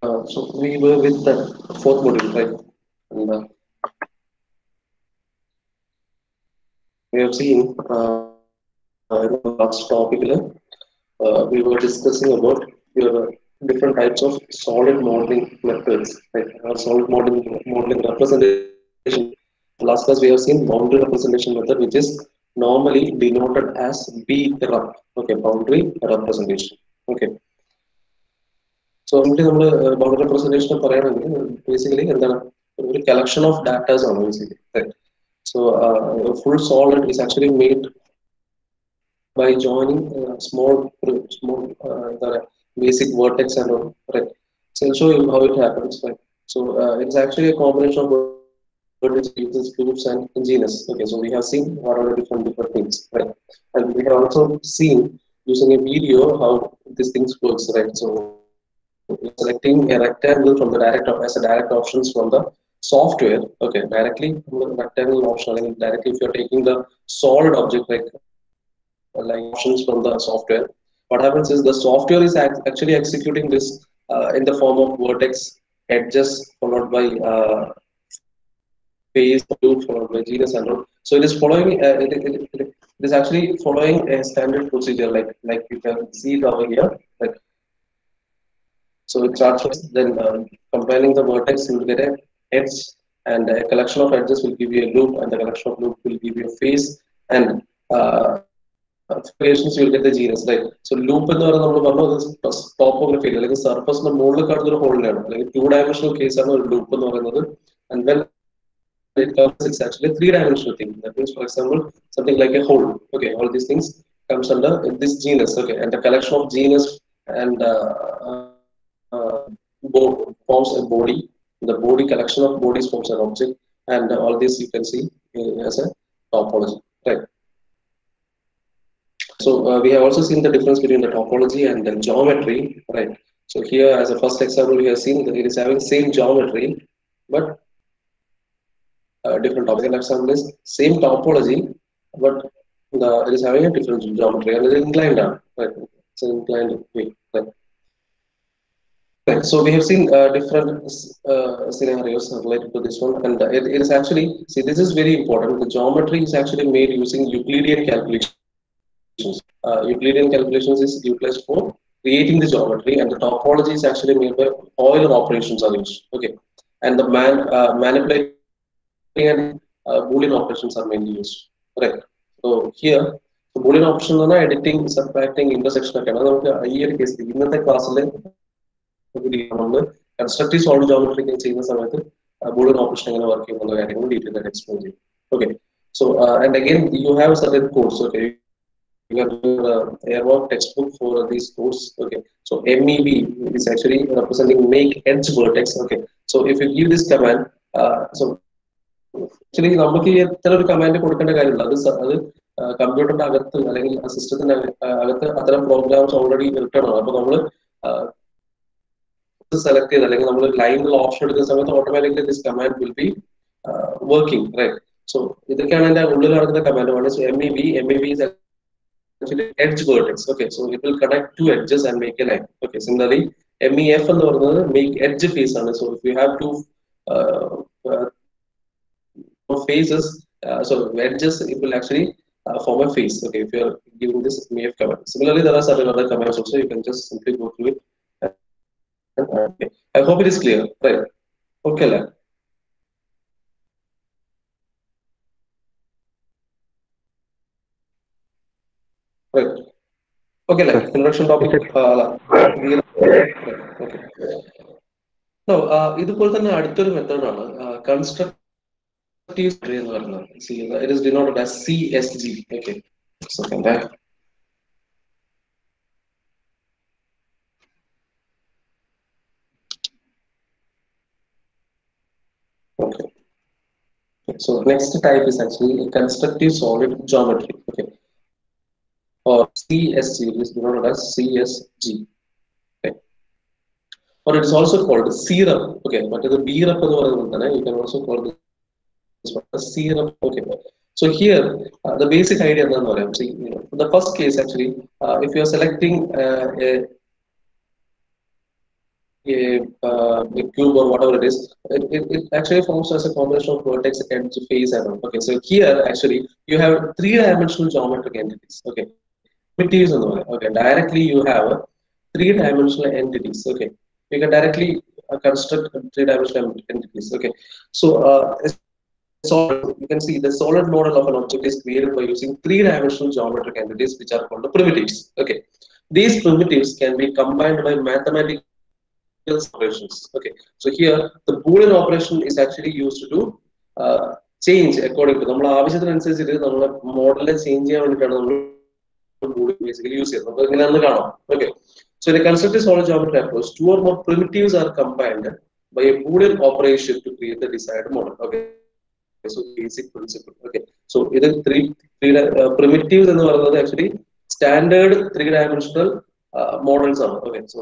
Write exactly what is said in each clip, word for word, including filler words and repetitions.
Uh, so we were with the fourth module, right? And uh, we have seen uh, in the last topic, uh, we were discussing about your different types of solid modeling methods, right? Or solid modeling modeling representation. Last class we have seen boundary representation method, which is normally denoted as B R U P. Okay, boundary representation. Okay. So simply നമ്മൾ boundary representation പറയുകയാണെങ്കിൽ basically എന്താണ് ഒരു collection of data ആണ് basically. Right? So uh, a full solid is actually made by joining uh, small small uh, the basic vertex and all. Right? So I'll show you how it happens. Right? So uh, it's actually a combination of vertex, uses, groups, and genus. Okay, so we have seen what are the different different things. Right? And we have also seen using a video how these things works. Right? So selecting a rectangle from the direct as a direct options from the software. Okay, directly from the rectangle option. I mean, directly if you're taking the solid object like like options from the software, what happens is the software is act- actually executing this uh, in the form of vertex edges followed by uh, phase followed by genus and all. So it is following uh, it, it, it, it is actually following a standard procedure like like you can see it over here. Like so it starts with then uh, combining the vertex, you will get a edge, and a collection of edges will give you a loop, and the collection of loop will give you a face, and uh, few occasions you will get the genus, right? So loop എന്ന് പറയുന്നത് നമ്മൾ പറഞ്ഞു topography അല്ലെങ്കിൽ സർഫസിന്റെ മുകളിൽ കാണുന്ന ഒരു ഹോളിനാണ് അല്ലെങ്കിൽ two dimensional case ആണ് ഒരു ലൂപ്പ് എന്ന് പറയുന്നത്. And when it comes to genus, it's actually a three dimensional thing. That means, for example, something like a whole. Okay, all these things comes under this genus. Okay, and the collection of genus and uh, uh, bo- forms a body. The body collection of bodies forms an object, and uh, all this you can see uh, as a topology. Right. So uh, we have also seen the difference between the topology and the geometry, right? So here, as a first example, we have seen that it is having same geometry, but uh, different topic. Second example is same topology, but the, it is having a different geometry and it is inclined down, right? It's an inclined way, right? Right. So we have seen uh, different uh, scenarios related to this one, and it, it is actually see this is very important. The geometry is actually made using Euclidean calculations. Uh, Euclidean calculations is utilized for creating the geometry, and the topology is actually made by Euler operations are used. Okay, and the man uh, manipulating and editing uh, Boolean operations are mainly used. Right. So here, so Boolean option ആണ് editing, subtracting, intersection ഒക്കെയാണ് നമുക്ക് ഈ ഒരു കേസിൽ ഇന്നത്തെ ക്ലാസ്സിൽ നമ്മൾ constructive solve geometry ചെയ്യുന്ന സമയത്ത് ബൂളിയൻ ഓപ്പറേഷൻ എങ്ങനെ വർക്ക് ചെയ്യുന്ന കാര്യങ്ങൾ ഡീറ്റെയിൽ ആയിട്ട് എക്സ്പ്ലെയിൻ ചെയ്യും. Okay, so uh, and again you have a certain course. Okay, you can do the Airwalk textbook for these course. Okay, so M E V is actually representing make edge vertex. Okay, so if you give this command, uh, so actually നമുക്ക് ഈ എത്ര ഒരു command കൊടുക്കേണ്ട കാര്യമില്ല. അത് സ- അത് കമ്പ്യൂട്ടറിന്റെ അകത്ത് അല്ലെങ്കിൽ സിസ്റ്റത്തിന്റെ അകത്ത് അത്തരം പ്രോഗ്രാംസ് ഓൾറെഡി റിട്ടേൺ ആണ്. അപ്പൊ നമ്മൾ സെലക്ട് ചെയ്ത് അല്ലെങ്കിൽ നമ്മൾ ലൈനിലുള്ള ഓപ്ഷൻ എടുക്കുന്ന സമയത്ത് automatically this command will be working, right? So ഇതൊക്കെയാണ് എന്റെ ഉള്ളിൽ നടക്കുന്ന command. So M E B M E B is actually edge vertex. Okay, so it will connect two edges and make a line. Okay, similarly M E F എന്ന് പറയുന്നത് make edge face ആണ്. So if you have two uh, uh, faces, uh, so edges, it will actually uh, form a face. Okay, if you are giving this M E F command. Similarly, there are certain other commands also. You can just simply go through it. And, uh, okay. I hope it is clear. Right. Okay, lad. Right. Okay, Sir, like introduction topic. is it Uh, real. Okay. No, uh, ഇതുപോലെ തന്നെ അടുത്തൊരു മെത്തേഡാണ് constructive എന്ന് പറയുന്നത്. See, it is denoted as C S G. Okay. Second that. Okay. So next type is actually a constructive solid geometry. Okay. Or C S G, it is denoted as C S G. Okay. Or it is also called syrup. Okay, but the B rep, you can also call this one as syrup. Okay. So here, uh, the basic idea is, see, you know, the first case actually, uh, if you are selecting uh, a a, uh, a cube or whatever it is, it, it, it actually forms as a combination of vertex, edge, face, and all. Okay, so here actually you have three-dimensional geometric entities. Okay, primitives and all. Okay, directly you have three-dimensional entities. Okay, you can directly uh, construct three-dimensional entities. Okay, so uh, a solid, you can see the solid model of an object is created by using three-dimensional geometric entities, which are called the primitives. Okay, these primitives can be combined by mathematical operations. Okay, so here the Boolean operation is actually used to uh, change according to നമ്മൾ ആവശ്യത്തിനനുസരിച്ചിട്ട് നമ്മുടെ മോഡലിനെ change ചെയ്യാൻ വേണ്ടിയിട്ടാണ് നമ്മൾ Boolean basically use ചെയ്യുന്നത്. നമുക്ക് ഇങ്ങനെയാണെന്ന് കാണാം. Okay, so in a constructed solid geometry approach, two or more primitives are combined by a Boolean operation to create the desired model. Okay, so basic principle. Okay, so ഇത് three three uh, primitives എന്ന് പറയുന്നത് actually standard three dimensional uh, models ആണ്. Okay, so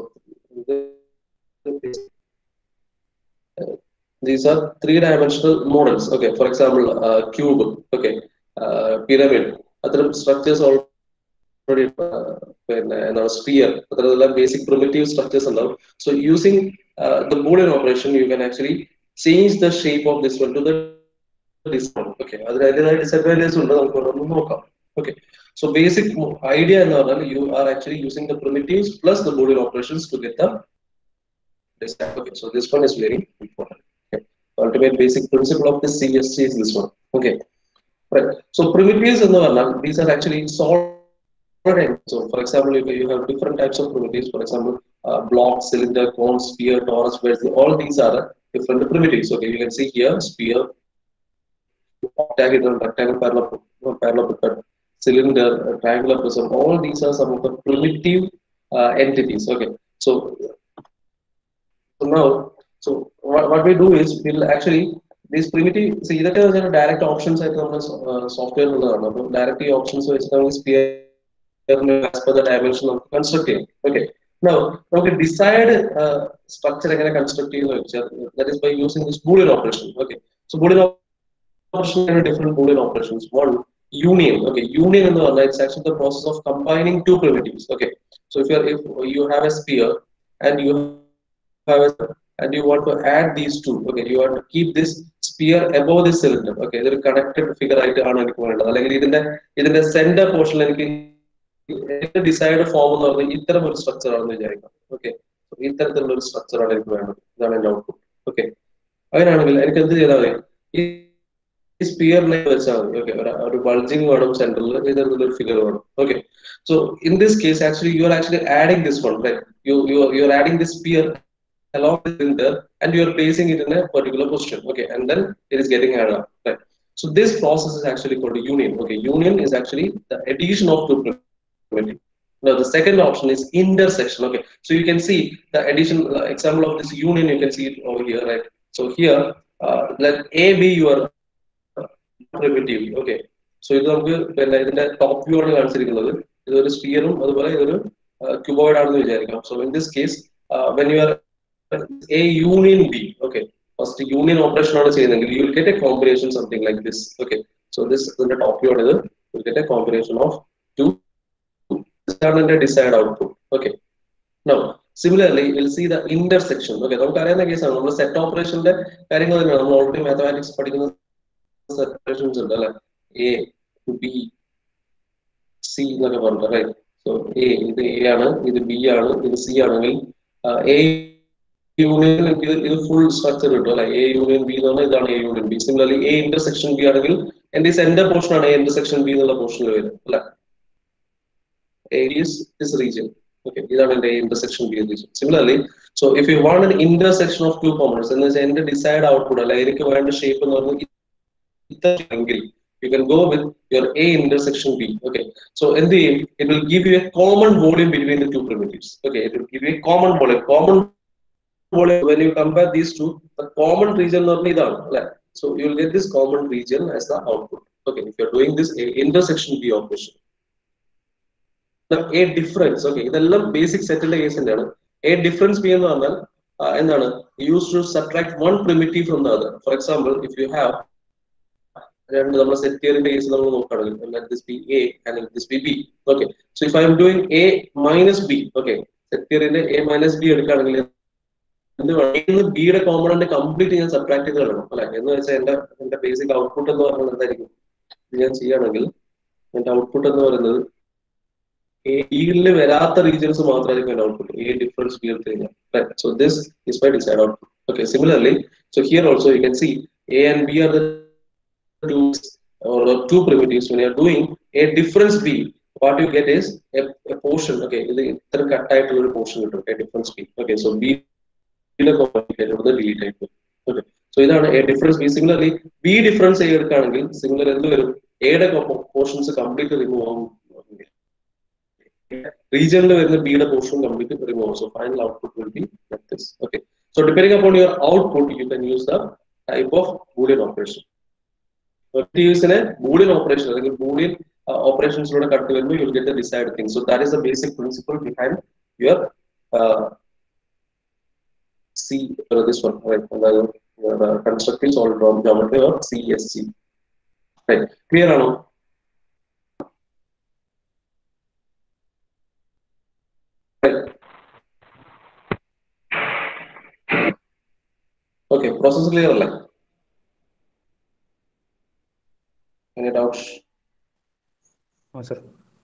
these are three-dimensional models. Okay, for example, uh, cube, okay, uh, pyramid, other structures already, uh, when uh, sphere, other basic primitive structures and all. So using uh, the Boolean operation, you can actually change the shape of this one to the design. Okay, other disadvantages. Okay, so basic idea in order, you are actually using the primitives plus the Boolean operations to get the design. Okay, so this one is very important. Ultimate basic principle of the C S C is this one. Okay, right. So primitives in the these are actually solid. So, for example, if you have different types of primitives, for example, uh, block, cylinder, cone, sphere, torus, vertical, all these are different primitives. Okay, you can see here sphere, octagonal, rectangle, parallelepiped, cylinder, triangular prism. All these are some of the primitive uh, entities. Okay, so, so now. So what, what we do is we'll actually these primitive see that is a direct options at the uh, software directly options which is sphere as per the dimension of constructing. Okay, now okay decide uh, structure again constructing that is by using this Boolean operation. Okay, so Boolean operation are different Boolean operations. One union. Okay, union in the one it's actually the process of combining two primitives. Okay, so if you are if you have a sphere and you have a and you want to add these two, okay, you want to keep this sphere above this cylinder. Okay, ഇതൊരു connected figure ആയിട്ട് ആണ് എനിക്ക് വേണ്ടത്. അല്ലെങ്കിൽ ഇതിന്റെ ഇതിന്റെ center portion എനിക്ക് desired form എന്ന് പറഞ്ഞാൽ ഇത്തരം ഒരു സ്ട്രക്ചർ ആണെന്ന് വിചാരിക്കാം. ഓക്കെ, ഇത്തരത്തിലുള്ള ഒരു സ്ട്രക്ചർ ആണ് എനിക്ക് വേണ്ടത്. ഇതാണ് എന്റെ ഔട്ട്പുട്ട്. ഓക്കെ, അങ്ങനെയാണെങ്കിൽ എനിക്ക് എന്ത് ചെയ്താൽ മതി, ഈ സ്പിയറിനെ വെച്ചാൽ മതി. ഓക്കെ, ഒരു ബൾജിങ് വേണം സെന്ററിൽ, ഇത്തരത്തിലുള്ള ഒരു ഫിഗർ വേണം. Okay, so in this case actually you are actually adding this one, right? You you you are adding this sphere along the cylinder and you are placing it in a particular position. Okay, and then it is getting added up, right? So this process is actually called union. Okay, union is actually the addition of two primitives. Now the second option is intersection. Okay, so you can see the addition uh, example of this union, you can see it over here, right? So here uh, let A be your primitive. Okay, so ഇത് നമുക്ക് പിന്നെ ഇതിന്റെ top view ആണ് കാണിച്ചിരിക്കുന്നത്. ഇതൊരു സ്പിയറും അതുപോലെ ഇതൊരു cuboid ആണെന്ന് വിചാരിക്കാം. So in this case uh, when you are A union B, okay, first union operation on you will get a combination something like this. Okay, so this is the top view, you will get a combination of two the desired output. Okay, now similarly you will see the intersection. Okay, we case set operation already mathematics separations A to B C right. So A is A, this is B, this is C. Uh, A union is full structure, like A union B is A union B. Similarly, A intersection B and this center portion A intersection B is the portion. A is this region. Okay, these are the intersection B region. Similarly, so if you want an intersection of two components, then there's the desired output, like the shape angle, you can go with your A intersection B. Okay, so in the end, it will give you a common volume between the two primitives. Okay, it will give you a common volume. Common volume, when you compare these two, the common region of like, so you will get this common region as the output. Okay, if you are doing this A intersection B operation. Now, a difference. Okay, the basic settled case in there. A difference be uh, used to subtract one primitive from the other. For example, if you have and the set theory case, let this be A and let this be B. Okay, so if I am doing A minus B, okay, set theory A minus B B യുടെ component complete ഞാൻ subtract ചെയ്ത് കളയണം അല്ലെ എന്ന് വെച്ചാൽ എന്റെ എന്റെ basic output എന്ന് പറയുന്നത് എന്തായിരിക്കും ഞാൻ ചെയ്യുകയാണെങ്കിൽ എന്റെ ഔട്ട്പുട്ട് എന്ന് പറയുന്നത് ഈഗിളിൽ വരാത്ത റീജിയൻസ് മാത്രമായിരിക്കും എന്റെ ഔട്ട്പുട്ട് ഈ ഡിഫറൻസ് ബി എടുത്ത് കഴിഞ്ഞാൽ so this is my desired output okay similarly so here also you can see A and B are the two or two primitives when you are doing a difference b what you get is a, a portion okay ഇത് ഇത്ര cut ആയിട്ടുള്ള ഒരു portion കിട്ടും a difference b okay so b യുടെ component delete ആയിട്ട് okay so ഇതാണ് a difference b similarly b difference a എടുക്കുകയാണെങ്കിൽ similar എന്ത് വരും a യുടെ പോർഷൻസ് കംപ്ലീറ്റ് റിമൂവ് ആവും region വരുന്ന b യുടെ പോർഷൻ കംപ്ലീറ്റ് റിമൂവ് ആവും so final output will be like this okay so depending upon your output you can use the type of boolean operation use in a Boolean operation, like Boolean uh, operations, you will get the desired thing. So that is the basic principle behind your uh, C, uh, this one, right? Uh, your uh, constructive solid geometry or C S G. Right? Clear or no? Right. Okay, process clear or like? Any doubts? No, sir.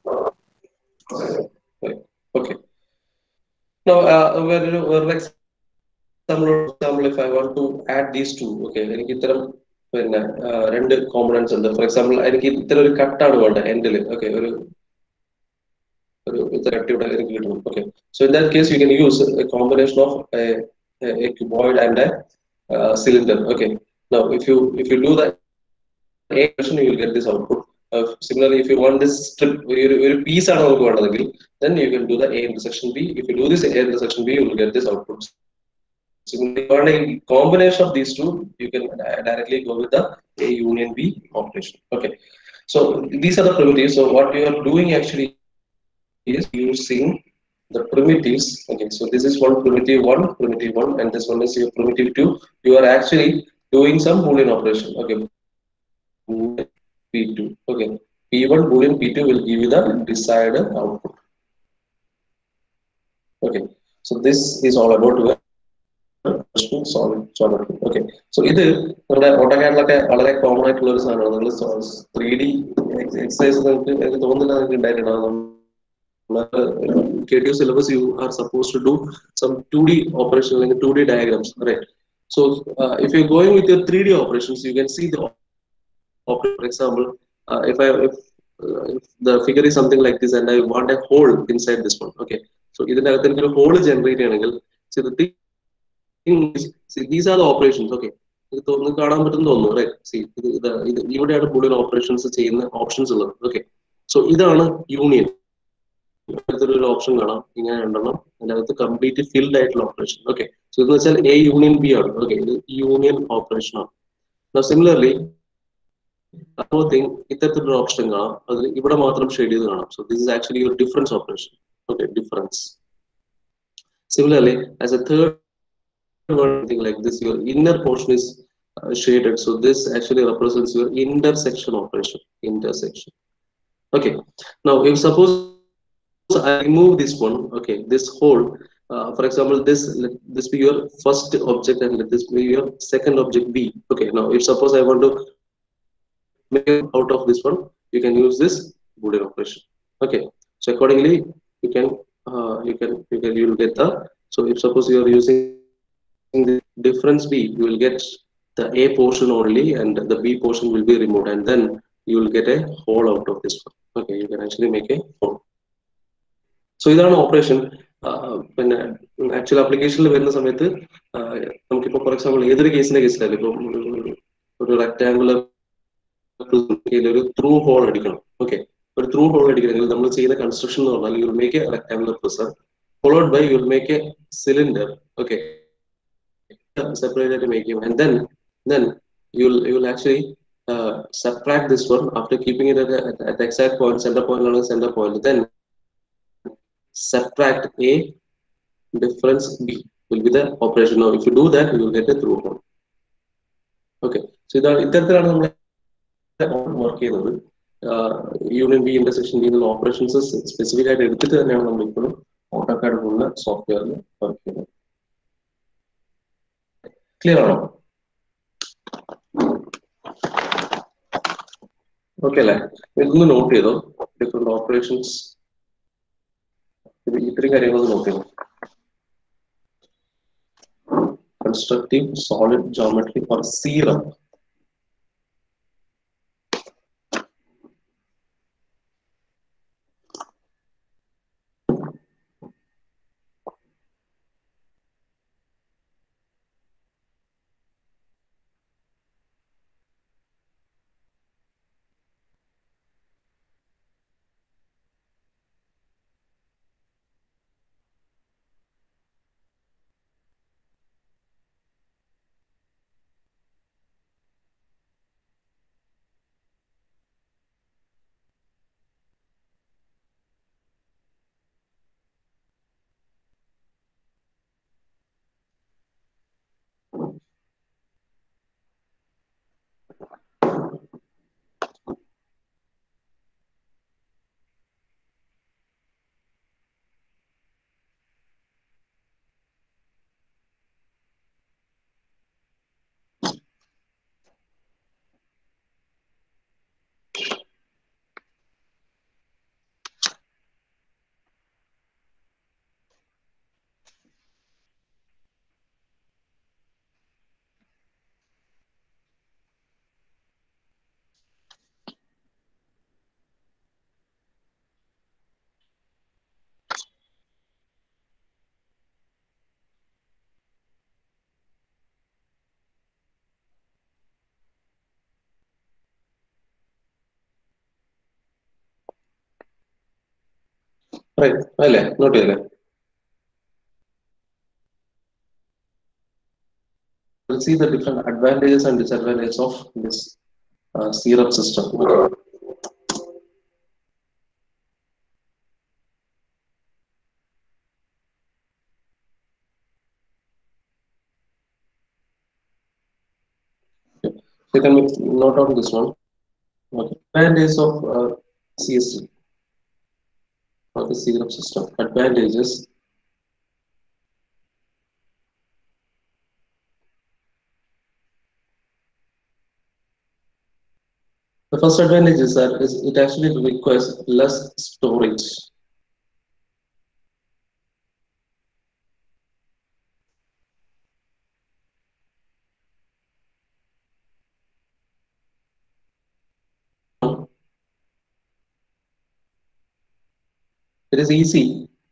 Okay. Now, uh, where, where like example, if I want to add these two, okay, എനിക്ക് ഇത്തരം പിന്നെ രണ്ട് കോമ്പണന്റ്സ് ഉണ്ട് for example എനിക്ക് ഇത്തരം ഒരു കട്ടാണ് വേണ്ടത് എൻഡിൽ ഓക്കെ ഒരു ഒരു കട്ട് ഇവിടെ എനിക്ക് കിട്ടണം okay so in that case you can use a combination of a cuboid and a cylinder okay now if you if you do that A version you will get this output. Uh, similarly, if you want this strip, a piece out of then you can do the A intersection B. If you do this A intersection B, you will get this output. Similarly, if you want a combination of these two, you can directly go with the A union B operation. Okay. So these are the primitives. So what you are doing actually is using the primitives. Okay. So this is one primitive one, primitive one, and this one is your primitive two. You are actually doing some Boolean operation. Okay. P two. Okay. P one Boolean P two will give you the desired output. Okay. So this is all about your solid geometry. Okay. So this is AutoCAD like a very common tools and three D exercises K T U syllabus you are supposed to do some two D operations like two D diagrams, right? So uh, if you're going with your three D operations, you can see the for example, uh, if I if, uh, if the figure is something like this and I want a hole inside this one, okay. So either a hole generate angle. So the thing is, see, these are the operations, okay. Right? See, the you would have Boolean operations chain options, okay. So either union. Option and the completely filled title operation, okay. So this is A union B, okay. Union operation. Now similarly. Another thing, this option so this is actually your difference operation. Okay, difference. Similarly, as a third one, thing like this, your inner portion is uh, shaded. So this actually represents your intersection operation. Intersection. Okay. Now, if suppose I remove this one, okay, this whole. Uh, for example, this let this be your first object and let this be your second object B. Okay. Now, if suppose I want to make out of this one, you can use this Boolean operation. Okay, so accordingly you can uh, you can you can you will get the so if suppose you are using the difference B, you will get the A portion only and the B portion will be removed and then you will get a hole out of this one. Okay, you can actually make a hole. So this is an operation. Uh, when uh, actual application when the samayathu uh, for example either case in case rectangular through hole okay, but through hole the construction you will make a rectangular prism followed by you will make a cylinder, okay, separated make and then then you will you will actually uh, subtract this one after keeping it at, a, at the exact point, center point or center point, then subtract A difference B will be the operation. Now if you do that, you will get a through hole. Okay, so that work uh, union B intersection B operations is specific at AutoCAD software. Clear ആണോ? Okay അല്ലേ? ഇതൊന്ന് not ചെയ്തോ. Different operations ഇത്രയും കാര്യങ്ങളൊന്ന് not ചെയ്തോ. Constructive solid geometry for serum. Right. അല്ലേ? Note ചെയ്തല്ലേ? We'll see the different advantages and disadvantages of this uh, serum system. Okay. So you can note on this one. Okay. Advantages of uh, C S C or the serum system. Advantages. The first advantage is that is it actually requires less storage. It is easy.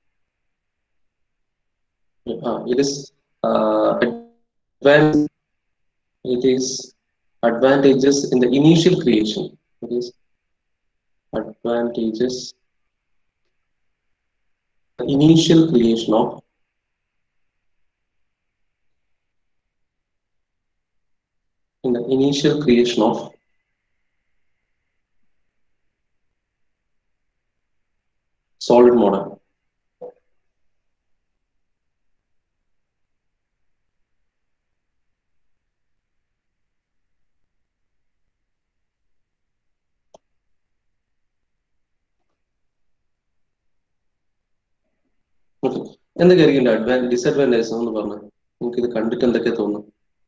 Uh, it is uh, advanced. It is advantages in the initial creation. It is advantages initial creation of in the initial creation of solid model. Okay. എന്തൊക്കെയായിരിക്കും advance disadvantage എന്ന് പറഞ്ഞാൽ നിങ്ങൾക്ക് ഇത് കണ്ടിട്ട് എന്തൊക്കെ തോന്നുന്നു?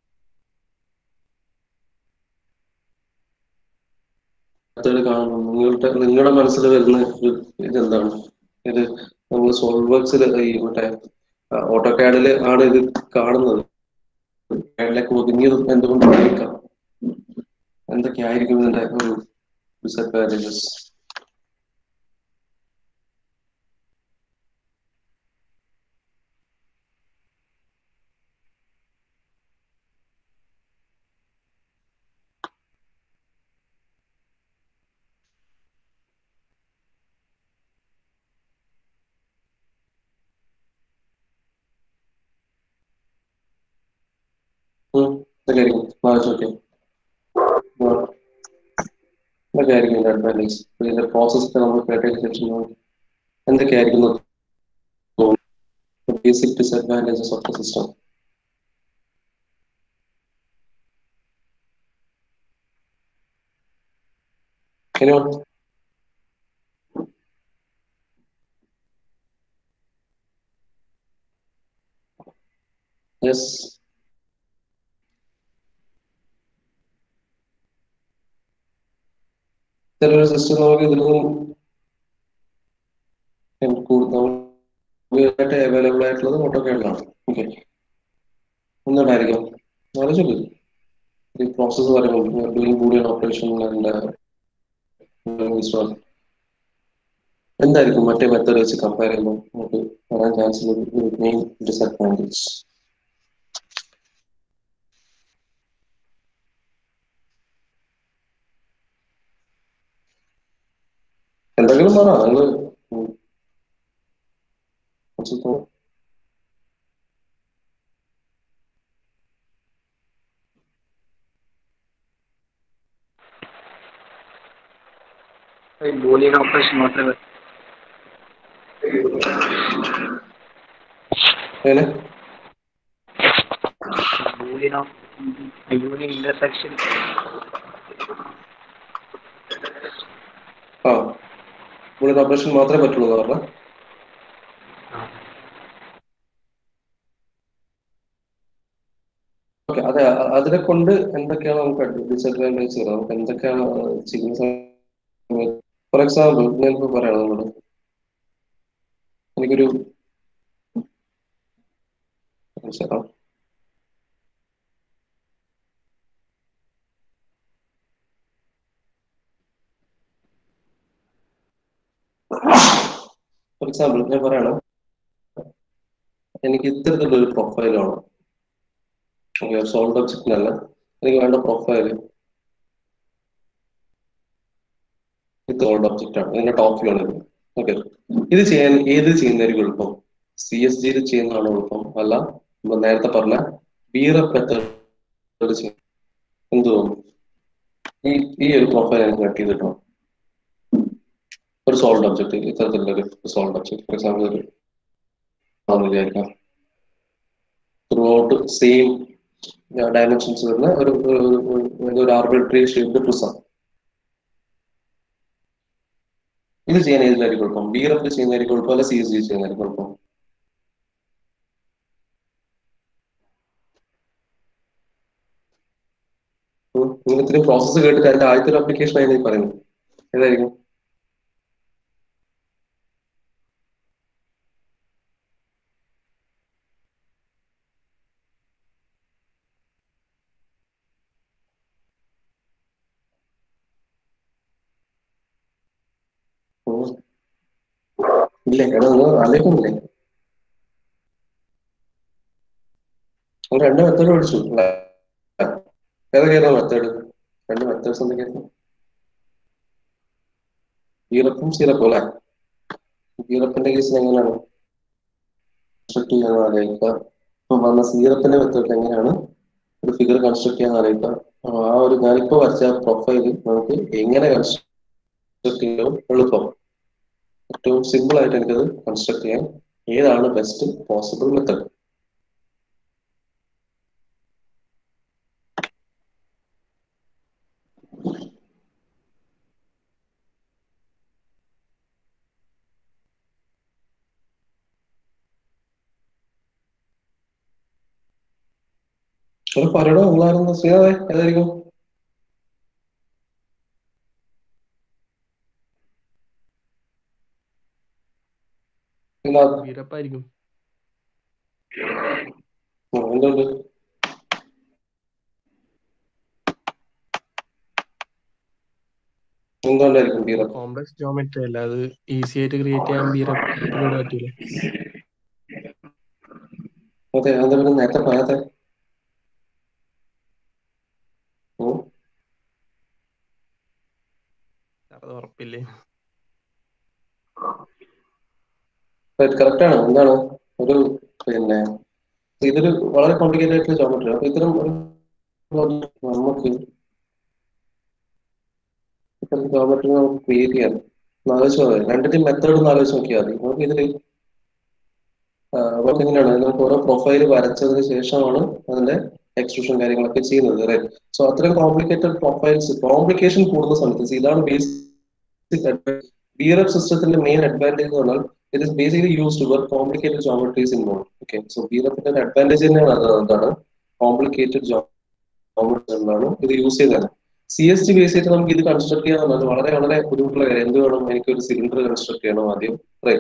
കാണുമ്പോൾ നിങ്ങളുടെ നിങ്ങളുടെ മനസ്സിൽ വരുന്ന ഇതെന്താണ്? ഇത് നമ്മൾ സോൾവ് വർക്സിൽ ഈ മറ്റേ ഓട്ടോ കാഡില് ആണ് ഇത് കാണുന്നത്. കാഡിലേക്ക് ഒതുങ്ങിയത് എന്തുകൊണ്ടായിരിക്കാം? എന്തൊക്കെയായിരിക്കും ഇതിന്റെ ഒരു ഡിസഡ്വാൻറ്റേജസ്? എന്തൊക്കെയായിരിക്കും വായിച്ചോക്കെ? എന്തൊക്കെയായിരിക്കും ഇതിന്റെ അഡ്വാൻറ്റേജ്? ഇതിന്റെ പ്രോസസ് നമ്മൾ കേട്ടതിന് ശേഷം എന്തൊക്കെയായിരിക്കും basic disadvantages of the system? Anyone? Yes. ഇത്തരം സിസ്റ്റം നമുക്ക് ഇതിലൊന്നും അവൈലബിൾ ആയിട്ടുള്ളത് ഓട്ടോക്കേഡിലാണ്. ഓക്കെ, ഒന്നുണ്ടായിരിക്കും ആലോചിച്ചു ഈ പ്രോസസ്സ് പറയുമ്പോൾ ഡൂയിങ് ബൂളിയൻ ഓപ്പറേഷൻ ആൻഡ് എന്തായിരിക്കും മറ്റേ മെത്തേഡ് വെച്ച് കമ്പയർ ചെയ്യുമ്പോൾ നമുക്ക് പറയാൻ ചാൻസ് മെയിൻ ഡിസഡ്വാൻറ്റേജ്? എന്തെങ്കിലും പറ നിങ്ങൾ. ബൂലിയൻ ഓപ്പറേഷൻ മാത്രമേ എങ്ങനെ ബൂലിയൻ ബൂലിയൻ ഇന്റർസെക്ഷൻ ആ ബൂളിയൻ ഓപ്പറേഷൻ മാത്രമേ പറ്റുള്ളൂ എന്ന് പറഞ്ഞാൽ ഓക്കെ. അതെ, അതിനെ കൊണ്ട് എന്തൊക്കെയാണ് നമുക്ക് ഡിസഡ്വാൻറ്റേജ്? നമുക്ക് എന്തൊക്കെയാണ് ചെയ്യുന്ന സമയത്ത്? ഫോർ എക്സാമ്പിൾ ഞാനിപ്പോ പറയണം, നമ്മള് എനിക്കൊരു ഫോർ എക്സാമ്പിൾ ഞാൻ പറയണം, എനിക്ക് ഇത്തരത്തിലുള്ള ഒരു പ്രൊഫൈൽ വേണം. ഓക്കെ, സോൾഡ് ഒബ്ജക്റ്റിനല്ല, എനിക്ക് വേണ്ട പ്രൊഫൈല് ഇത് സോൾഡ് ഒബ്ജക്റ്റ് ആണ്, ഇതിന്റെ ടോപ്പ് വ്യൂ ആണ്. ഓക്കെ, ഇത് ചെയ്യാൻ ഏത് ചെയ്യുന്നതായിരിക്കും എളുപ്പം? സി എസ് ജിയിൽ ചെയ്യുന്നതാണോ എളുപ്പം, അല്ല നമ്മൾ നേരത്തെ പറഞ്ഞ ബീറപ്പ് മെത്തേഡ് ചെയ്യും? എന്ത് തോന്നുന്നു? ഈ ഈ ഒരു പ്രൊഫൈൽ എനിക്ക് കട്ട് ചെയ്തിട്ടോ ഒരു സോൾഡ് ഒബ്ജക്റ്റ്, ഇത്തരത്തിലുള്ള ഒരു സോൾഡ് ഒബ്ജക്റ്റ് ഫോർ എക്സാമ്പിൾ ഒരു വിചാരിക്കാം, ത്രൂ ഔട്ട് സെയിം ഡയമെൻഷൻസ് വരുന്ന ഒരു ഒരു ആർബിട്രറി ഷേപ്ഡ് പ്രിസം. ഇത് ചെയ്യാൻ ഏതിലായിരിക്കും കുഴപ്പം? ബീറപ്പ് ചെയ്യുന്നതായിരിക്കും കുഴപ്പം, അല്ല സി എസ് ജി ചെയ്യുന്നതായിരിക്കും കുഴപ്പം? നിങ്ങൾ ഇത്രയും പ്രോസസ്സ് കേട്ടിട്ട് അതിന്റെ ആദ്യത്തെ ഒരു അപ്ലിക്കേഷൻ ആയി പറയുന്നത് ഏതായിരിക്കും? ഇല്ല, എടാ നിങ്ങൾ ആലോചിക്കുന്നില്ലേ? നിങ്ങൾ രണ്ട് മെത്തേഡ് പഠിച്ചു, ഏതൊക്കെയായിരുന്നു മെത്തേഡ്? രണ്ട് മെത്തേഡ്സ് എന്തൊക്കെയായിരുന്നു? ബീറപ്പും സീറപ്പും അല്ലെ? ബീറപ്പിന്റെ കേസിൽ എങ്ങനെയാണ് കൺസ്ട്രക്ട് ചെയ്യാന്ന് ആലോചിക്കുക, ഇപ്പൊ പറഞ്ഞ സീറപ്പിന്റെ മെത്തേഡ് എങ്ങനെയാണ് ഒരു ഫിഗർ കൺസ്ട്രക്ട് ചെയ്യാന്ന് ആലോചിക്കുക. ആ ഒരു ഞാനിപ്പോ വരച്ച പ്രൊഫൈല് നമുക്ക് എങ്ങനെ കൺസ്ട്രക്ട് ചെയ്യാൻ എളുപ്പം, ഏറ്റവും സിമ്പിൾ ആയിട്ട് എനിക്കത് കൺസ്ട്രക്ട് ചെയ്യാൻ ഏതാണ് ബെസ്റ്റ് പോസിബിൾ മെത്തേഡ്? ഒരു പറയണോ നിങ്ങളായിരുന്നു ശ്രീനാഥേ, ഏതായിരിക്കും? ബീറപ്പായിരിക്കും. എന്തുകൊണ്ട്? എന്തുകൊണ്ടായിരിക്കും ബീറപ്പ്? കോംപ്ലക്സ് ജോമെട്രി അല്ല, അത് ഈസി ആയിട്ട് ക്രിയേറ്റ് ചെയ്യാൻ ബീറപ്പിലൂടെ പറ്റൂല. അതെ, അതെന്താ പിന്നെ നേരത്തെ പറയാത്തെ? അത് ഉറപ്പില്ലേ? കറക്റ്റ് ആണ്. എന്താണ് ഒരു പിന്നെ ഇതൊരു വളരെ കോംപ്ലിക്കേറ്റഡ് ആയിട്ടുള്ള ജോമെട്രി. അപ്പൊ ഇത്തരം ഒരു നമുക്ക് ഇത്തരം ജോമെട്രി നമുക്ക് ക്രിയേറ്റ് ചെയ്യാം. ആലോചിച്ച് മതി, രണ്ടിന്റെയും മെത്തേഡ് ഒന്ന് ആലോചിച്ച് നോക്കിയാൽ മതി. നമുക്ക് ഇതിൽ വർക്ക് എങ്ങനെയാണ്, നമുക്ക് ഓരോ പ്രൊഫൈൽ വരച്ചതിന് ശേഷമാണ് അതിന്റെ എക്സ്ട്രൂഷൻ കാര്യങ്ങളൊക്കെ ചെയ്യുന്നത്, റൈറ്റ്? സോ അത്രയും കോംപ്ലിക്കേറ്റഡ് പ്രൊഫൈൽസ്, കോംപ്ലിക്കേഷൻ കൂടുന്ന സമയത്ത് ഇതാണ് ബേസിക് ബീറപ്പ് സിസ്റ്റത്തിന്റെ മെയിൻ അഡ്വാൻറ്റേജ് എന്ന് പറഞ്ഞാൽ it is basically used for complicated geometries involve. Okay, so ബീറപ്പിന്റെ അഡ്വാൻറ്റേജ് തന്നെയാണ് അത്. എന്താണ് കോംപ്ലിക്കേറ്റഡ് ജോമെട്രി എന്നാണ് ഇത് യൂസ് ചെയ്യുന്നത്. സി എസ് ടി ബേസ് ചെയ്തിട്ട് നമുക്ക് ഇത് കൺസ്ട്രക്ട് ചെയ്യാവുന്നത് വളരെ വളരെ ബുദ്ധിമുട്ടുള്ള കാര്യം. എന്ത് വേണം, എനിക്ക് ഒരു സിലിണ്ടർ കൺസ്ട്രക്ട് ചെയ്യണം ആദ്യം,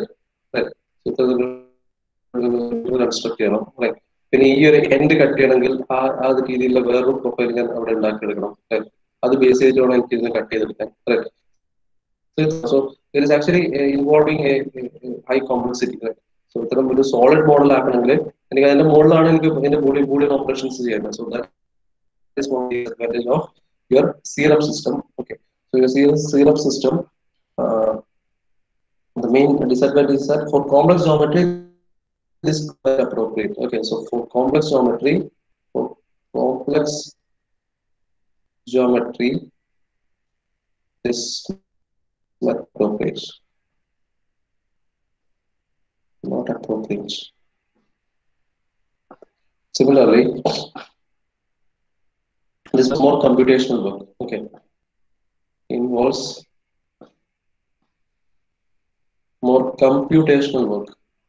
കൺസ്ട്രക്ട് ചെയ്യണം. പിന്നെ ഈ ഒരു എൻഡ് കട്ട് ചെയ്യണമെങ്കിൽ ആ ആ രീതിയിലുള്ള വേറൊരു പ്രൊഫൈൽ ഞാൻ അവിടെ ഉണ്ടാക്കിയെടുക്കണം. അത് ബേസ് ചെയ്തിട്ട് വേണം എനിക്ക് ഇതിനെ കട്ട് ചെയ്തെടുക്കാൻ. So it is actually involving a high complexity. സോ ഇത്തരം ഒരു സോളിഡ് മോഡൽ ആക്കണമെങ്കിൽ എനിക്ക് അതിന്റെ മുകളിലാണ് എനിക്ക് ഇതിന്റെ ബൂളിയൻ ബൂളിയൻ ഓപ്പറേഷൻസ് ചെയ്യേണ്ടത്. So that is one advantage of your serum system. Okay, so your serum serum system, uh, the main disadvantage is that for complex geometry this is quite appropriate. Okay, so for complex geometry, for complex geometry this not appropriate, not appropriate. Similarly, this is more computational work. Okay, involves more computational work.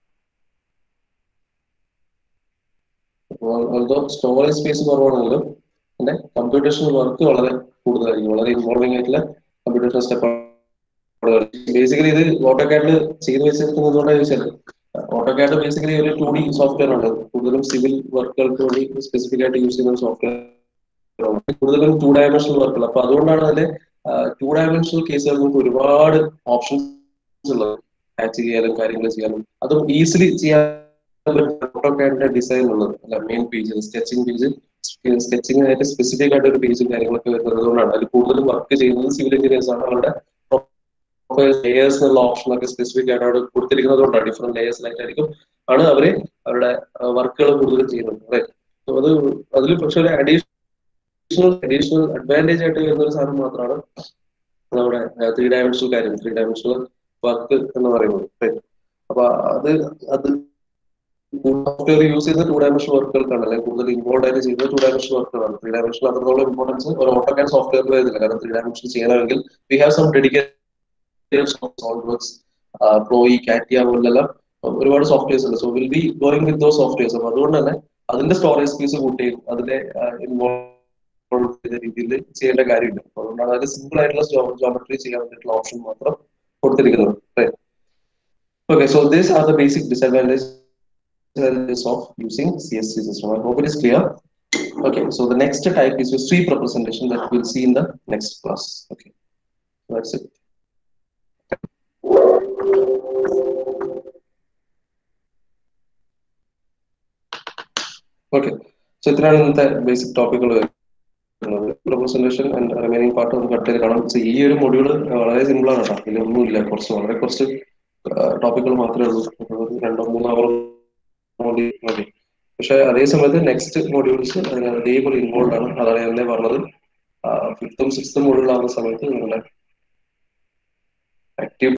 Although storage space കുറവാണെങ്കിലും പിന്നെ computational work വളരെ കൂടുതലായിരിക്കും, വളരെ involving ആയിട്ടുള്ള computational step. Basically ഇത് ഓട്ടോകാഡിൽ ചെയ്തു വെച്ചിരിക്കുന്നതുകൊണ്ടാണ് ചോദിച്ചാൽ, ഓട്ടോകാഡ് ബേസിക്കലി ഒരു ടു ഡി സോഫ്റ്റ്വെയർ ആണ്. കൂടുതലും സിവിൽ വർക്കുകൾക്ക് വേണ്ടി സ്പെസിഫിക് ആയിട്ട് യൂസ് ചെയ്യുന്ന സോഫ്റ്റ്വെയർ, കൂടുതലും ടു ഡയമെൻഷണൽ വർക്കുകൾ. അപ്പൊ അതുകൊണ്ടാണ് അതിന്റെ ടു ഡയമെൻഷണൽ കേസുകൾ നമുക്ക് ഒരുപാട് ഓപ്ഷൻസ് ഉള്ളത്. ഹാച്ച് ചെയ്യാനും കാര്യങ്ങൾ ചെയ്യാനും അതും ഈസിലി ചെയ്യാൻ ഓട്ടോകാഡിന്റെ ഡിസൈൻ ഉള്ളത്. അല്ല, main page sketching page, sketching ആയിട്ട് സ്പെസിഫിക് ആയിട്ട് ഒരു പേജും കാര്യങ്ങളൊക്കെ വരുന്നത് കൊണ്ടാണ്. അതിൽ കൂടുതലും വർക്ക് ചെയ്യുന്നത് സിവിൽ എഞ്ചിനീയേഴ്സ് ആണ്. അവരുടെ ലേയേഴ്സ് എന്നുള്ള ഓപ്ഷൻ ഒക്കെ സ്പെസിഫിക് ആയിട്ട് അവിടെ കൊടുത്തിരിക്കുന്നത് കൊണ്ടാണ്, ഡിഫറെന്റ് ലേയേഴ്സിലായിട്ടായിരിക്കും ആണ് അവര് അവരുടെ വർക്കുകൾ കൂടുതലും ചെയ്യുന്നത്. അത് അതിൽ പക്ഷെ ഒരു അഡീഷണൽ അഡീഷണൽ അഡ്വാൻറ്റേജ് ആയിട്ട് വരുന്ന ഒരു സാധനം മാത്രമാണ് നമ്മുടെ ത്രീ ഡയമെൻഷണൽ കാര്യം, ത്രീ ഡയമെൻഷണൽ വർക്ക് എന്ന് പറയുന്നത്. അപ്പൊ അത് അത് സോഫ്റ്റ്വെയർ യൂസ് ചെയ്യുന്ന ടു ഡയമെൻഷണൽ വർക്കുകൾക്കാണ്, അല്ലെങ്കിൽ കൂടുതൽ ഇൻവോൾവ് ആയിട്ട് ചെയ്യുന്ന ടു ഡയമെൻഷണൽ വർക്കുകളാണ്. ത്രീ ഡയമെൻഷണൽ അത്രത്തോളം ഇമ്പോർട്ടൻസ് ഒരു ഓട്ടോകാഡ് സോഫ്റ്റ്വെയറിൽ വരുന്നില്ല. കാരണം ത്രീ ഡയമെൻഷൻ ചെയ്യണമെങ്കിൽ we have some dedicated SolidWorks, പ്ലോയി, കാറ്റിയ പോലുള്ള ഒരുപാട് സോഫ്റ്റ്വെയർസ് ഉണ്ട്. So will be going with those softwares. അപ്പൊ അതുകൊണ്ട് തന്നെ അതിന്റെ സ്റ്റോറേജ് സ്പേസ് കൂട്ടുകയും അതിന്റെ ഇൻവോൾവ് ചെയ്ത രീതിയിൽ ചെയ്യേണ്ട കാര്യമില്ല. അതുകൊണ്ടാണ് അതിൽ സിമ്പിൾ ആയിട്ടുള്ള ജോമെട്രി ചെയ്യാൻ വേണ്ടിയിട്ടുള്ള ഓപ്ഷൻ മാത്രം കൊടുത്തിരിക്കുന്നത്. Okay, so these are the basic disadvantages of using C S C system. I hope it is clear. Okay, so the next type is your sweep representation that we'll see in the next class. Okay, that's it. Okay, so ഇത്രയാണ് ഇന്നത്തെ basic ടോപ്പിക്കുകൾ. representation and remaining part ഒന്ന് cut ചെയ്ത് കാണാം. ഈ ഒരു module വളരെ simple ആണ് കേട്ടോ, ഇതിലൊന്നുമില്ല, കുറച്ച് വളരെ കുറച്ച് ടോപ്പിക്കുകൾ മാത്രമേ ഉള്ളൂ. രണ്ടോ മൂന്നോ അവർ മതി. പക്ഷെ അതേ സമയത്ത് നെക്സ്റ്റ് മൊഡ്യൂൾസ് അതേപോലെ ഇൻവോൾവ് ആണ്. അതാണ് ഞാൻ തന്നെ പറഞ്ഞത്, ഫിഫ്ത്തും സിക്സ്തും മൊഡ്യൂൾ ആവുന്ന സമയത്ത് നിങ്ങളുടെ ആക്റ്റീവ്